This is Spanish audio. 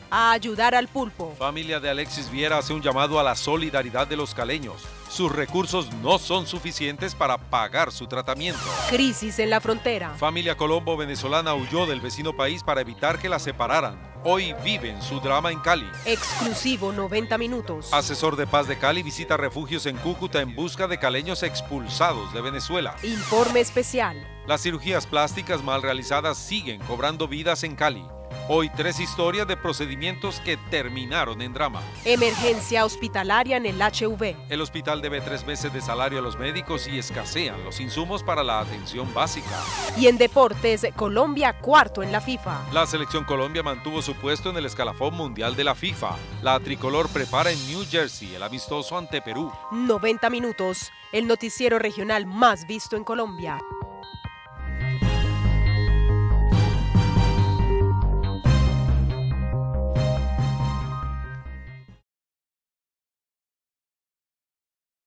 a ayudar al pulpo. Familia de Alexis Viera hace un llamado a la solidaridad de los caleños. Sus recursos no son suficientes para pagar su tratamiento. Crisis en la frontera. Familia colombo-venezolana huyó del vecino país para evitar que la separaran. Hoy viven su drama en Cali. Exclusivo 90 minutos. Asesor de paz de Cali visita refugios en Cúcuta en busca de caleños expulsados de Venezuela. Informe especial. Las cirugías plásticas mal realizadas siguen cobrando vidas en Cali. Hoy 3 historias de procedimientos que terminaron en drama. Emergencia hospitalaria en el HIV. El hospital debe 3 meses de salario a los médicos y escasean los insumos para la atención básica. Y en deportes, Colombia cuarto en la FIFA. La selección Colombia mantuvo su puesto en el escalafón mundial de la FIFA. La tricolor prepara en New Jersey el amistoso ante Perú. 90 minutos, el noticiero regional más visto en Colombia.